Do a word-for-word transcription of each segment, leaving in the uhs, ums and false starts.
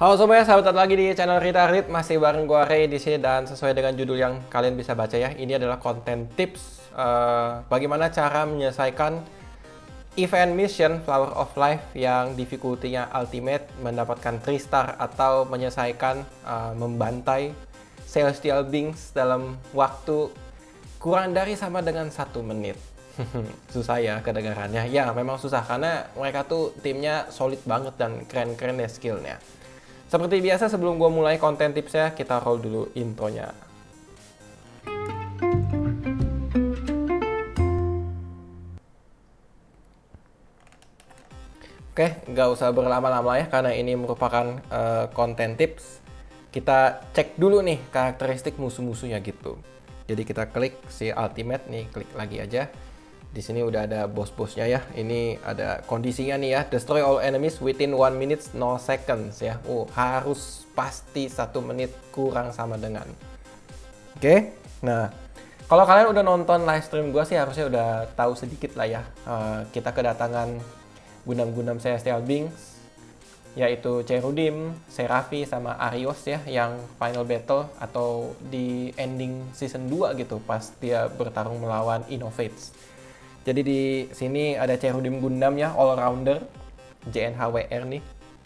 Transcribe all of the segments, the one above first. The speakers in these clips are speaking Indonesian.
Halo semuanya, selamat datang lagi di channel Retarded. Masih bareng gua Ray di sini dan sesuai dengan judul yang kalian bisa baca ya, ini adalah konten tips uh, bagaimana cara menyelesaikan event mission Flower of Life yang difficulty-nya ultimate, mendapatkan three star atau menyelesaikan uh, membantai Celestial Beings dalam waktu kurang dari sama dengan satu menit. Susah ya kedengarannya. Ya memang susah karena mereka tuh timnya solid banget dan keren-keren deh skillnya. Seperti biasa sebelum gue mulai konten tipsnya, kita roll dulu intronya. Oke, nggak usah berlama-lama ya, karena ini merupakan uh, konten tips. Kita cek dulu nih karakteristik musuh-musuhnya gitu. Jadi kita klik si ultimate nih, klik lagi aja. Di sini udah ada bos-bosnya ya. Ini ada kondisinya nih ya. Destroy all enemies within one minute no seconds ya. Oh, harus pasti satu menit kurang sama dengan. Oke. Nah, kalau kalian udah nonton live stream gue sih harusnya udah tahu sedikit lah ya. Uh, kita kedatangan gundam-gundam Celestial Beings, yaitu Cherubim, Serafi sama Arios ya, yang final battle atau di ending season dua gitu pas dia bertarung melawan Innovates. Jadi di sini ada Cherubim Gundam ya, all rounder, J N H W R nih.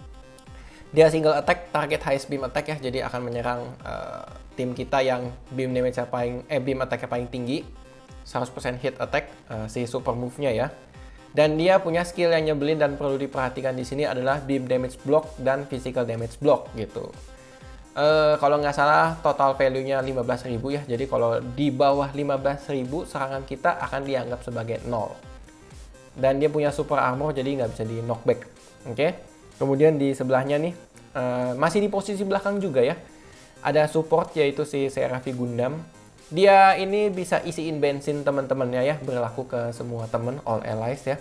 Dia single attack, target highest beam attack ya, jadi akan menyerang uh, tim kita yang beam damage paling eh beam attack paling tinggi, seratus persen hit attack, uh, si super move-nya ya. Dan dia punya skill yang nyebelin dan perlu diperhatikan di sini adalah beam damage block dan physical damage block gitu. Uh, kalau nggak salah total value-nya lima belas ribu ya, jadi kalau di bawah lima belas ribu serangan kita akan dianggap sebagai nol. Dan dia punya super armor jadi nggak bisa di knockback. Oke. Okay? Kemudian di sebelahnya nih uh, masih di posisi belakang juga ya, ada support yaitu si Serafi Gundam. Dia ini bisa isiin bensin teman-temannya ya, berlaku ke semua temen all allies ya.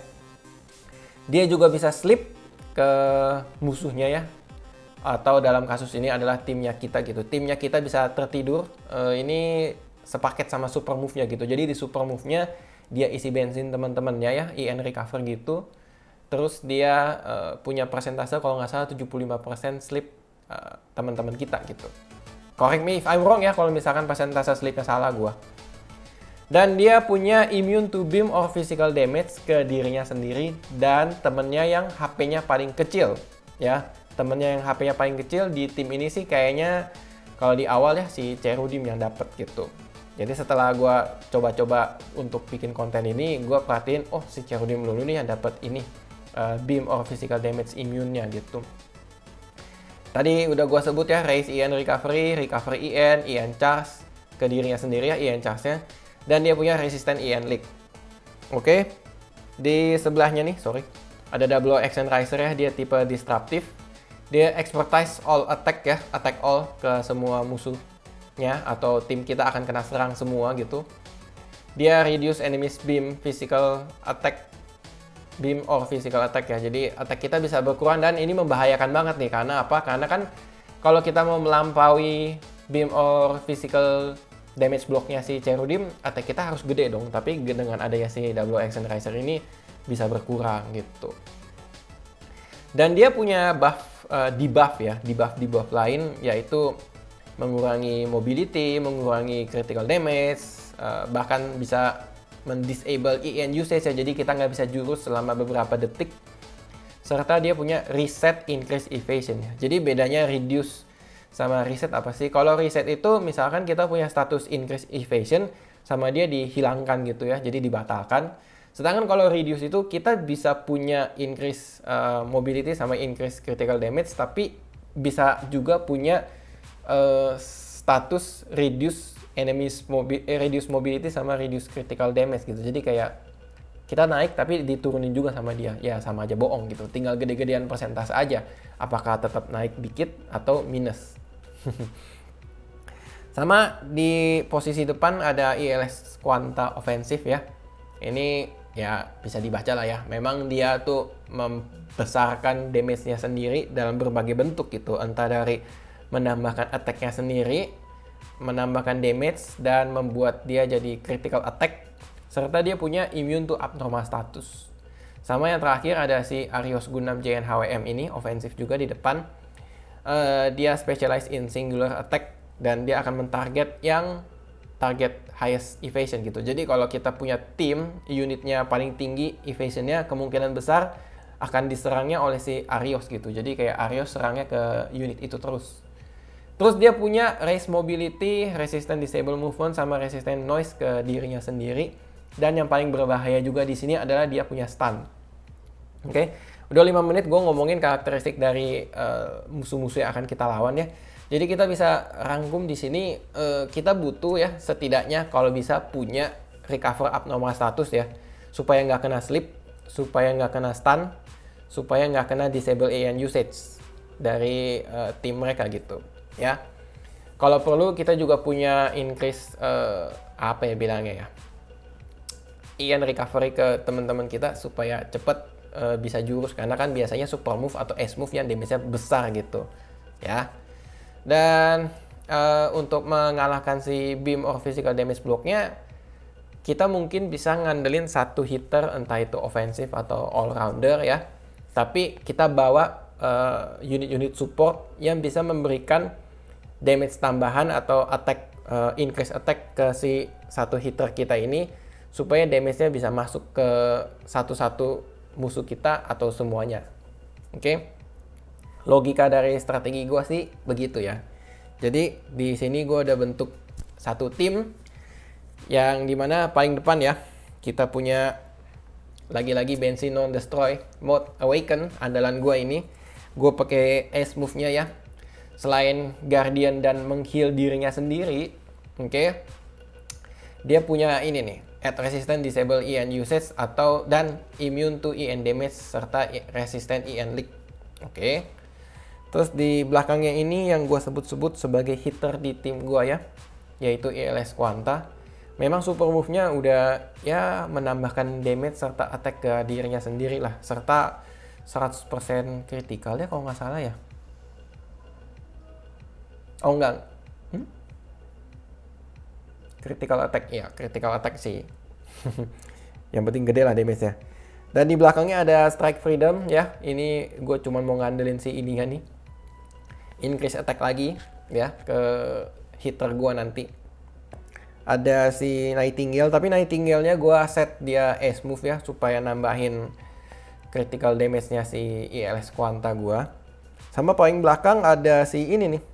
Dia juga bisa slip ke musuhnya ya, atau dalam kasus ini adalah timnya kita gitu. Timnya kita bisa tertidur, uh, ini sepaket sama super move-nya gitu. Jadi di super move-nya dia isi bensin teman-temannya ya, I N recover gitu. Terus dia uh, punya persentase kalau nggak salah tujuh puluh lima persen slip uh, teman-teman kita gitu. Correct me if I'm wrong ya kalau misalkan persentase slipnya salah gua. Dan dia punya immune to beam or physical damage ke dirinya sendiri dan temennya yang H P-nya paling kecil ya. Temennya yang H P-nya paling kecil di tim ini sih kayaknya kalau di awal ya si Cherubim yang dapet gitu. Jadi setelah gue coba-coba untuk bikin konten ini, gue perhatiin oh si Cherubim dulu nih yang dapet ini uh, beam or physical damage immune-nya gitu. Tadi udah gue sebut ya, raise I N recovery, recovery I N, I N charge ke dirinya sendiri ya, I N charge-nya. Dan dia punya resistant I N leak. Oke, di sebelahnya nih, sorry, ada double action riser ya, dia tipe disruptive. Dia expertise all attack ya, attack all ke semua musuhnya atau tim kita akan kena serang semua gitu. Dia reduce enemies beam physical attack, beam or physical attack ya. Jadi attack kita bisa berkurang dan ini membahayakan banget nih karena apa? Karena kan kalau kita mau melampaui beam or physical damage blocknya si Cherubim, attack kita harus gede dong. Tapi dengan adanya si double action riser ini bisa berkurang gitu. Dan dia punya buff Uh, debuff ya, debuff debuff lain yaitu mengurangi mobility, mengurangi critical damage, uh, bahkan bisa mendisable I N usage ya, jadi kita nggak bisa jurus selama beberapa detik. Serta dia punya reset increase evasion ya. Jadi bedanya reduce sama reset apa sih? Kalau reset itu misalkan kita punya status increase evasion sama dia dihilangkan gitu ya, jadi dibatalkan. Sedangkan kalau reduce itu kita bisa punya increase uh, mobility sama increase critical damage, tapi bisa juga punya uh, status reduce enemies mobi eh, reduce mobility sama reduce critical damage gitu. Jadi kayak kita naik tapi diturunin juga sama dia. Ya sama aja bohong gitu. Tinggal gede-gedean persentase aja. Apakah tetap naik dikit atau minus. Sama di posisi depan ada I L S Quanta Offensive ya. Ini ya bisa dibaca lah ya, memang dia tuh membesarkan damage-nya sendiri dalam berbagai bentuk gitu, entah dari menambahkan attack-nya sendiri, menambahkan damage, dan membuat dia jadi critical attack, serta dia punya immune to abnormal status. Sama yang terakhir ada si Arios Gundam J N H W M ini, ofensif juga di depan. uh, dia specialize in singular attack dan dia akan mentarget yang target highest evasion gitu. Jadi kalau kita punya tim unitnya paling tinggi evasionnya, kemungkinan besar akan diserangnya oleh si Arios gitu. Jadi kayak Arios serangnya ke unit itu terus. Terus dia punya raise mobility, resistant disable movement, sama resistant noise ke dirinya sendiri. Dan yang paling berbahaya juga di sini adalah dia punya stun. Oke, okay? Udah lima menit gue ngomongin karakteristik dari uh, musuh-musuh yang akan kita lawan ya. Jadi kita bisa rangkum di sini, uh, kita butuh ya setidaknya kalau bisa punya recover abnormal status ya, supaya nggak kena sleep, supaya nggak kena stun, supaya nggak kena disable A N usage dari uh, tim mereka gitu ya. Kalau perlu kita juga punya increase uh, apa ya bilangnya ya, E N recovery ke teman-teman kita supaya cepet uh, bisa jurus, karena kan biasanya super move atau S move yang damage-nya besar gitu ya. Dan uh, untuk mengalahkan si beam or physical damage blocknya, kita mungkin bisa ngandelin satu hitter, entah itu offensive atau all rounder ya. Tapi kita bawa unit-unit uh, support yang bisa memberikan damage tambahan atau attack uh, increase attack ke si satu hitter kita ini, supaya damage-nya bisa masuk ke satu-satu musuh kita atau semuanya. Oke. Okay? Logika dari strategi gue sih begitu ya. Jadi di sini gue udah bentuk satu tim yang dimana paling depan ya kita punya lagi-lagi Bensin Non Destroy mode Awaken andalan gue ini. Gue pakai ace move-nya ya. Selain Guardian dan mengheal dirinya sendiri, oke, okay, dia punya ini nih, add resistant disable E N usage atau dan immune to E N damage serta resistant E N leak. Oke. Okay. Terus di belakangnya ini yang gue sebut-sebut sebagai hitter di tim gue ya, yaitu E L S Quanta. Memang super move-nya udah ya menambahkan damage serta attack ke dirinya sendiri lah, serta seratus persen critical ya kalau nggak salah ya. Oh enggak. Hmm? Critical attack ya, critical attack sih. Yang penting gede lah damage-nya. Dan di belakangnya ada Strike Freedom ya. Ini gue cuma mau ngandelin si ini kan nih. Increase attack lagi ya ke hitter gua nanti. Ada si Nightingale, tapi Nightingale-nya gua set dia ace move ya supaya nambahin critical damage-nya si E L S Quanta gua. Sama paling belakang ada si ini nih.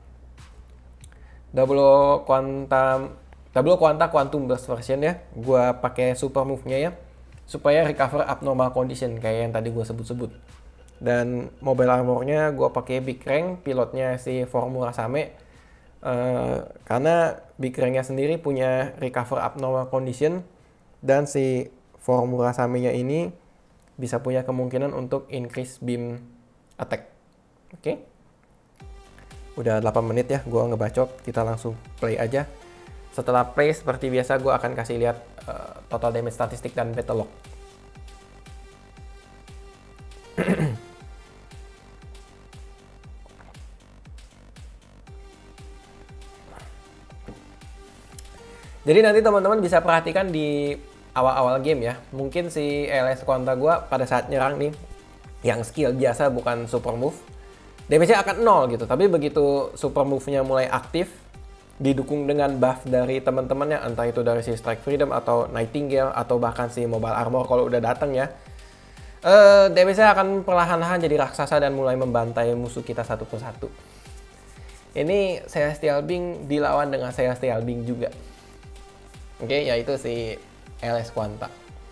Double Quantum Double Quanta Quantum Burst version ya. Gua pakai super move-nya ya supaya recover abnormal condition kayak yang tadi gua sebut-sebut. Dan mobile armornya gue pakai Big Rank, pilotnya si Formula Same, uh, karena Big Ranknya sendiri punya recover abnormal condition, dan si Formula Same-nya ini bisa punya kemungkinan untuk increase beam attack. Oke, okay? Udah delapan menit ya gue ngebacot, kita langsung play aja. Setelah play seperti biasa gue akan kasih lihat uh, total damage statistik dan battle log. Jadi nanti teman-teman bisa perhatikan di awal-awal game ya. Mungkin si E L S Quanta gue pada saat nyerang nih, yang skill biasa bukan super move, damage-nya akan nol gitu. Tapi begitu super move-nya mulai aktif, didukung dengan buff dari teman-temannya, entah itu dari si Strike Freedom atau Nightingale atau bahkan si Mobile Armor kalau udah datang ya, uh, damage-nya akan perlahan-lahan jadi raksasa dan mulai membantai musuh kita satu persatu. Ini Celestial Being dilawan dengan Celestial Being juga. Oke, okay, yaitu si E L S Quanta.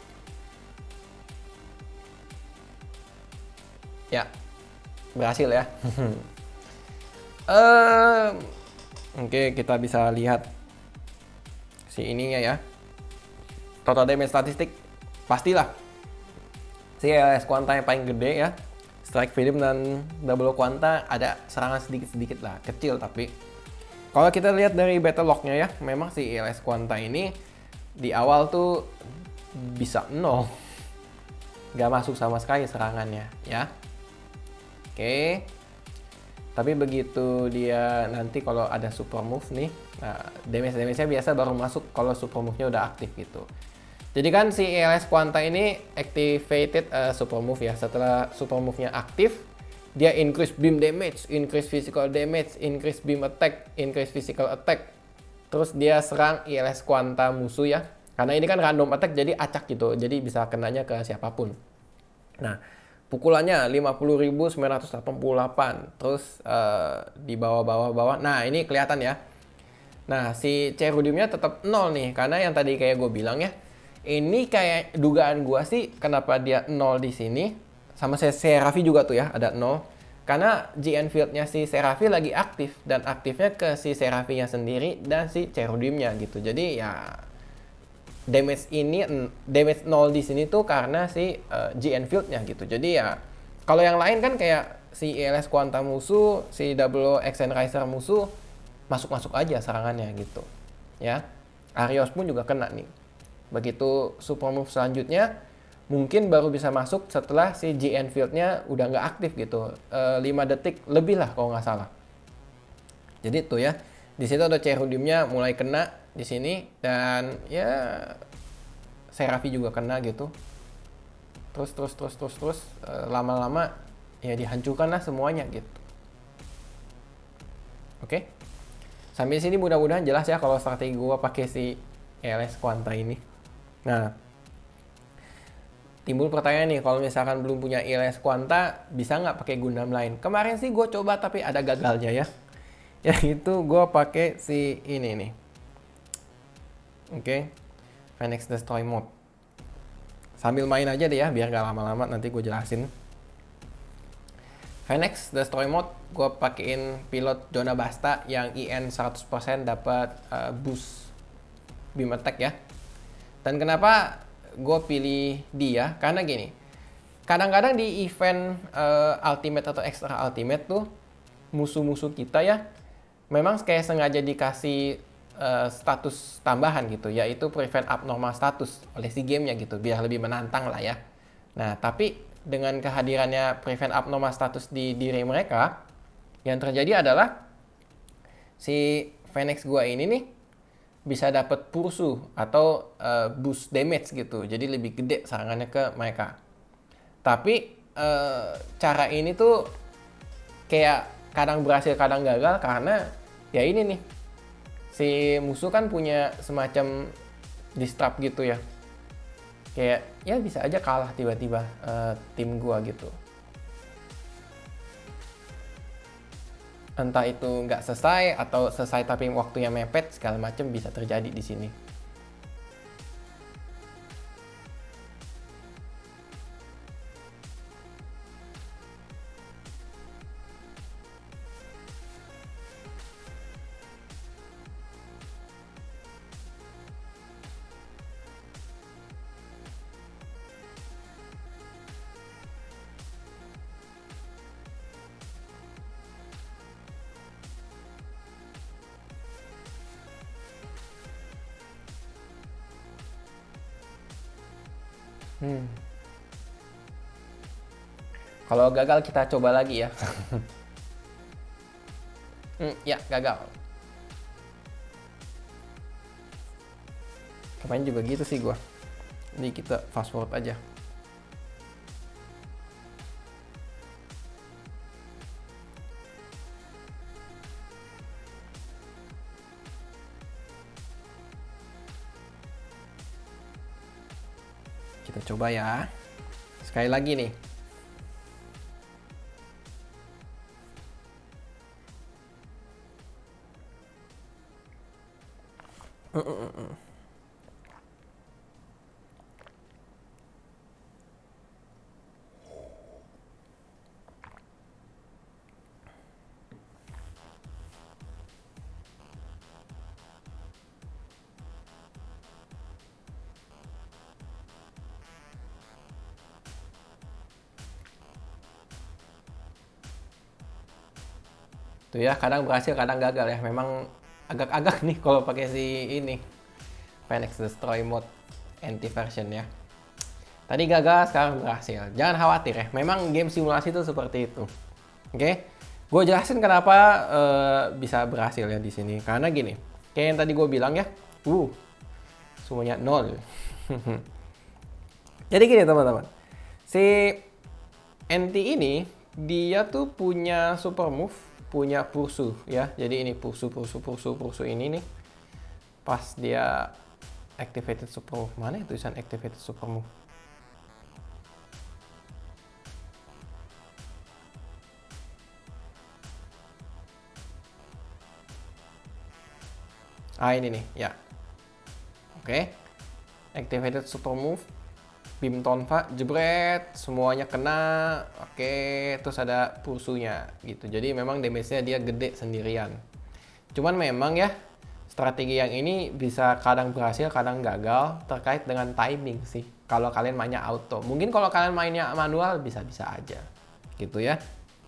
Ya, berhasil ya. uh, Oke, okay, kita bisa lihat si ininya ya. Total damage statistik, pastilah si E L S Quanta yang paling gede ya. Strike Freedom dan Double Quanta ada serangan sedikit-sedikit lah, kecil tapi. Kalau kita lihat dari battle log-nya ya, memang si E L S Quanta ini di awal tuh bisa nol. Gak masuk sama sekali serangannya ya. Oke. Tapi begitu dia nanti kalau ada super move nih, nah damage-damage-nya biasa baru masuk kalau super move-nya udah aktif gitu. Jadi kan si E L S Quanta ini activated uh, super move ya. Setelah super move-nya aktif, dia increase beam damage, increase physical damage, increase beam attack, increase physical attack. Terus dia serang I L S Quanta musuh ya. Karena ini kan random attack jadi acak gitu. Jadi bisa kenanya ke siapapun. Nah, pukulannya lima puluh ribu sembilan ratus delapan puluh delapan. Terus uh, di bawah-bawah-bawah. Nah, ini kelihatan ya. Nah, si Cerudiumnya tetap nol nih. Karena yang tadi kayak gue bilang ya. Ini kayak dugaan gue sih kenapa dia nol di sini. Sama saya Serafi juga tuh ya, ada nol. Karena G N Field-nya si Serafi lagi aktif. Dan aktifnya ke si Serafinya sendiri dan si Cerudiumnya gitu. Jadi ya damage ini, damage nol di sini tuh karena si uh, G N Field-nya gitu. Jadi ya kalau yang lain kan kayak si I L S Quanta musuh, si Double Accent Riser musuh, masuk-masuk aja serangannya gitu. Ya, Arios pun juga kena nih. Begitu super move selanjutnya, mungkin baru bisa masuk setelah si G N Field-nya udah nggak aktif gitu. E, lima detik lebih lah kalau nggak salah. Jadi tuh ya, di situ ada Cerudiumnya mulai kena di sini dan ya Serafi juga kena gitu. Terus terus terus terus terus e, lama-lama ya dihancurkan lah semuanya gitu. Oke. Sampai sini mudah-mudahan jelas ya kalau strategi gua pakai si I L S Quanta ini. Nah, timbul pertanyaan nih, kalau misalkan belum punya I L S Quanta, bisa nggak pakai Gundam lain? Kemarin sih gue coba tapi ada gagalnya ya. Yaitu gue pakai si ini nih. Oke, okay. Phoenix Destroy Mode. Sambil main aja deh ya, biar nggak lama-lama nanti gue jelasin. Phoenix Destroy Mode, gue pakein pilot Zona Basta yang I N seratus persen dapat uh, boost beam attack ya. Dan kenapa gue pilih dia? Karena gini, kadang-kadang di event uh, Ultimate atau Extra Ultimate tuh musuh-musuh kita ya memang kayak sengaja dikasih uh, status tambahan gitu, yaitu prevent abnormal status oleh si gamenya gitu, biar lebih menantang lah ya. Nah, tapi dengan kehadirannya prevent abnormal status di diri mereka, yang terjadi adalah si Phoenix gua ini nih bisa dapat pursu atau uh, boost damage gitu. Jadi lebih gede serangannya ke mereka. Tapi uh, cara ini tuh kayak kadang berhasil kadang gagal karena ya ini nih. Si musuh kan punya semacam disrupt gitu ya. Kayak ya bisa aja kalah tiba-tiba uh, tim gua gitu. Entah itu nggak selesai atau selesai tapi waktunya mepet, segala macam bisa terjadi di sini. Hmm. Kalau gagal kita coba lagi ya. hmm, ya gagal. Kemarin juga gitu sih gua. Ini kita fast forward aja. Kita coba ya. Sekali lagi nih. Uh, uh, uh. Tuh ya, kadang berhasil, kadang gagal ya. Memang agak-agak nih kalau pakai si ini Phoenix Destroy Mode anti version ya. Tadi gagal, sekarang berhasil. Jangan khawatir ya. Memang game simulasi itu seperti itu. Oke, okay? Gue jelasin kenapa uh, bisa berhasil ya di sini. Karena gini, kayak yang tadi gue bilang ya, uh, semuanya nol. Jadi gini teman-teman, si N T ini dia tuh punya super move, punya pursu ya. Jadi ini pursu, pursu, pursu, pursu ini nih. Pas dia activated super move, mana ya tulisan activated super move? Ah ini nih ya. Oke, activated super move, beam tonfa, jebret, semuanya kena. Oke, terus ada pursunya gitu. Jadi memang damage-nya dia gede sendirian. Cuman memang ya, strategi yang ini bisa kadang berhasil, kadang gagal, terkait dengan timing sih. Kalau kalian mainnya auto, mungkin kalau kalian mainnya manual bisa-bisa aja, gitu ya.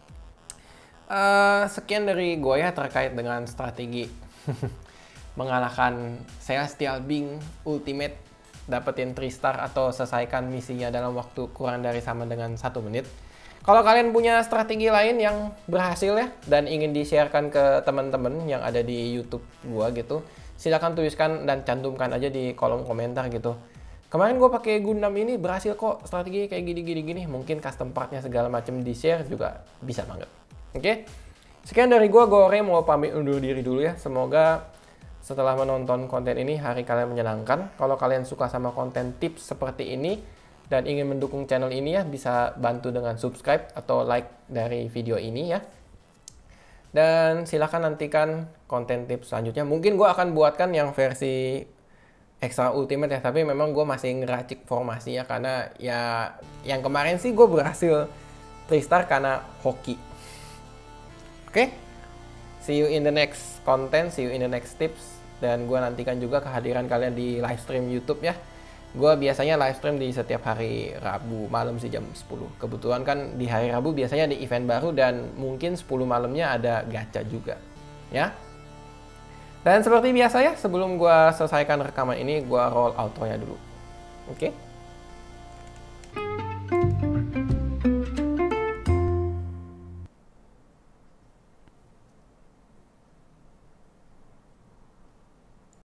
Uh, sekian dari gue ya terkait dengan strategi mengalahkan Celestial Being Ultimate, dapetin three star atau selesaikan misinya dalam waktu kurang dari sama dengan satu menit. Kalau kalian punya strategi lain yang berhasil ya dan ingin di-sharekan ke teman-teman yang ada di YouTube gua gitu, silahkan tuliskan dan cantumkan aja di kolom komentar gitu. Kemarin gua pakai Gundam ini berhasil kok, strategi kayak gini-gini gini, mungkin custom partnya segala macam di-share juga bisa banget. Oke. Sekian dari gua, Gore mau pamit undur diri dulu ya. Semoga setelah menonton konten ini hari kalian menyenangkan. Kalau kalian suka sama konten tips seperti ini dan ingin mendukung channel ini ya, bisa bantu dengan subscribe atau like dari video ini ya. Dan silahkan nantikan konten tips selanjutnya. Mungkin gue akan buatkan yang versi extra ultimate ya, tapi memang gue masih ngeracik formasinya karena ya yang kemarin sih gue berhasil three star karena hoki. Oke, okay? See you in the next content, see you in the next tips. Dan gue nantikan juga kehadiran kalian di live stream YouTube ya. Gue biasanya live stream di setiap hari Rabu malam sih jam sepuluh. Kebetulan kan di hari Rabu biasanya ada event baru dan mungkin sepuluh malamnya ada gacha juga. Ya. Dan seperti biasa ya, sebelum gue selesaikan rekaman ini, gue roll outro-nya dulu. Oke. Okay?